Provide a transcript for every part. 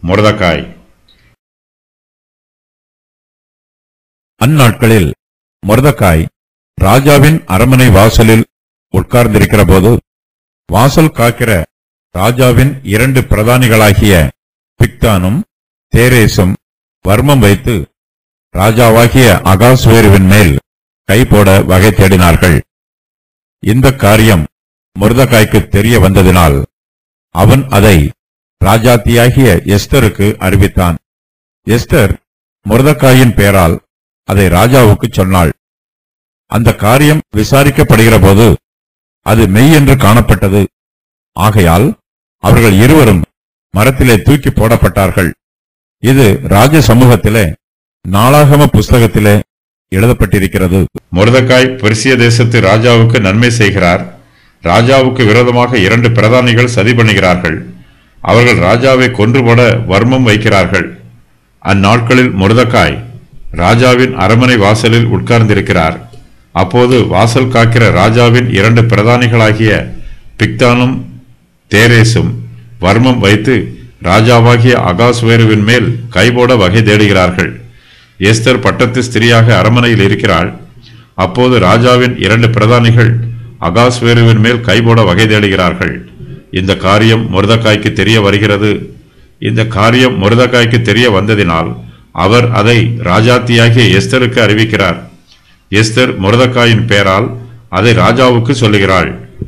மொர்தெகாய். அந்நாட்களில் மொர்தெகாய் ராஜாவின் அரண்மனை வாசலில் உட்கார்ந்திருக்கிற போது, வாசல் காக்கிற ராஜாவின் 2 பிரதானிகளாகிய பிக்தானும் தேரேசும் வர்மம் வைத்து ராஜாவாகிய அகாஸ்வேருவின் மேல் கை போட வகை தேடினார்கள். இந்த காரியம் மொர்தெகாய்க்கு தெரிய வந்ததினால் அவன் அதை ராஜாத்தியாகிய எஸ்தருக்கு அறிவித்தான். எஸ்தர் மொர்தெகாயின் பெயரால் அதை ராஜாவுக்கு சொன்னாள். அந்த காரியம் விசாரிக்கப்படுகிற போது அது மெய் என்று காணப்பட்டது. ஆகையால் அவர்கள் இருவரும் மரத்திலே தூக்கி போடப்பட்டார்கள். இது ராஜ சமூகத்திலே நாளாகம புஸ்தகத்திலே எழுதப்பட்டிருக்கிறது. மொர்தெகாய் பெர்சிய தேசத்து ராஜாவுக்கு நன்மை செய்கிறார். ராஜாவுக்கு விரோதமாக 2 பிரதானிகள் சதி பண்ணுகிறார்கள். அவர்கள் ராஜாவை கொன்றுபோட வர்மம் வைக்கிறார்கள். அந்நாட்களில் மொர்தெகாய் ராஜாவின் அரண்மனை வாசலில் உட்கார்ந்திருக்கிறார். அப்போது வாசல் காக்கிற ராஜாவின் 2 பிரதானிகளாகிய பிக்தானும் தேரேசும் வர்மம் வைத்து ராஜாவாகிய அகாஸ்வேருவின் மேல் கைபோட வகை தேடுகிறார்கள். எஸ்தர் பட்டத்து ஸ்திரியாக அரண்மனையில் இருக்கிறாள். அப்போது ராஜாவின் 2 பிரதானிகள் அகாஸ்வேருவின் மேல் கைபோட வகை தேடுகிறார்கள். இந்த காரியம் மொர்தெகாய்க்கு தெரிய வருகிறது. இந்த காரியம் மொர்தெகாய்க்கு தெரிய வந்ததினால் அவர் அதை ராஜாத்தியாகிய எஸ்தருக்கு அறிவிக்கிறார். எஸ்தர் மொர்தெகாயின் பெயரால் அதை ராஜாவுக்கு சொல்லுகிறாள்.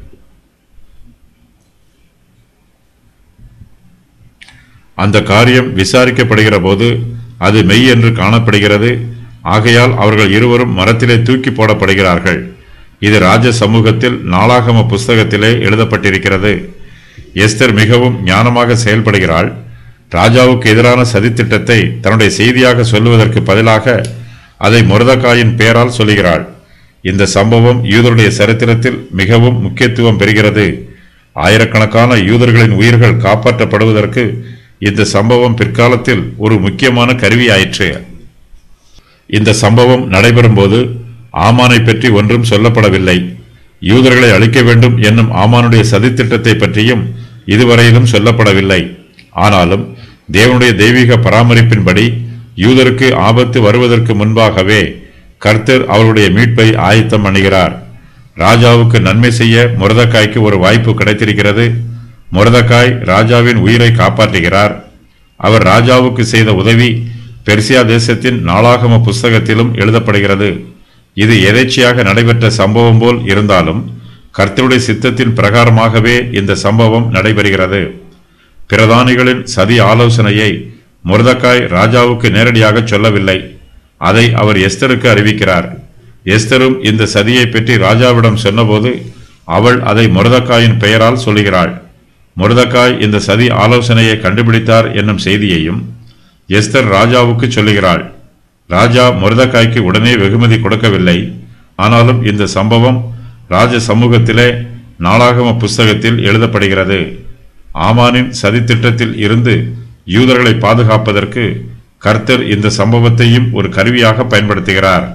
அந்த காரியம் விசாரிக்கப்படுகிற போது அது மெய் என்று காணப்படுகிறது. ஆகையால் அவர்கள் இருவரும் மரத்திலே தூக்கி போடப்படுகிறார்கள். இது ராஜ சமூகத்தில் நாளாகம புஸ்தகத்திலே எழுதப்பட்டிருக்கிறது. எஸ்தர் மிகவும் ஞானமாக செயல்படுகிறாள். ராஜாவுக்கு எதிரான சதித்திட்டத்தை தன்னுடைய செய்தியாக சொல்லுவதற்கு பதிலாக அதை மொர்தெகாயின் பெயரால் சொல்லுகிறாள். இந்த சம்பவம் யூதருடைய சரித்திரத்தில் மிகவும் முக்கியத்துவம் பெறுகிறது. ஆயிரக்கணக்கான யூதர்களின் உயிர்கள் காப்பாற்றப்படுவதற்கு இந்த சம்பவம் பிற்காலத்தில் ஒரு முக்கியமான கருவியாயிற்று. இந்த சம்பவம் நடைபெறும் போது ஆமானை பற்றி ஒன்றும் சொல்லப்படவில்லை. யூதர்களை அழிக்க வேண்டும் என்னும் ஆமானுடைய சதித்திட்டத்தை பற்றியும் இதுவரையிலும் சொல்லப்படவில்லை. ஆனாலும் தேவனுடைய தெய்வீக பராமரிப்பின்படி யூதருக்கு ஆபத்து வருவதற்கு முன்பாகவே கர்த்தர் அவருடைய மீட்பை ஆயத்தம் பண்ணுகிறார். ராஜாவுக்கு நன்மை செய்ய மொர்தெகாய்க்கு ஒரு வாய்ப்பு கிடைத்திருக்கிறது. மொர்தெகாய் ராஜாவின் உயிரை காப்பாற்றுகிறார். அவர் ராஜாவுக்கு செய்த உதவி பெர்சியா தேசத்தின் நாளாகம புஸ்தகத்திலும் எழுதப்படுகிறது. இது எதேச்சையாக நடைபெற்ற சம்பவம் போல் இருந்தாலும் கர்த்தருடைய சித்தத்தின் பிரகாரமாகவே இந்த சம்பவம் நடைபெறுகிறது. பிரதானிகளின் சதி ஆலோசனையை மொர்தெகாய் ராஜாவுக்கு நேரடியாக சொல்லவில்லை. அதை அவர் எஸ்தருக்கு அறிவிக்கிறார். எஸ்தரும் இந்த சதியை பற்றி ராஜாவிடம் சொன்னபோது அவள் அதை மொர்தெகாயின் பெயரால் சொல்லுகிறாள். மொர்தெகாய் இந்த சதி ஆலோசனையை கண்டுபிடித்தார் என்னும் செய்தியையும் எஸ்தர் ராஜாவுக்கு சொல்லுகிறாள். ராஜா மொர்தெகாய்க்கு உடனே வெகுமதி கொடுக்கவில்லை. ஆனாலும் இந்த சம்பவம் ராஜ சமூகத்திலே நாளாகம புஸ்தகத்தில் எழுதப்படுகிறது. ஆமானின் சதித்திட்டத்தில் இருந்து யூதர்களை பாதுகாப்பதற்கு கர்த்தர் இந்த சம்பவத்தையும் ஒரு கருவியாக பயன்படுத்துகிறார்.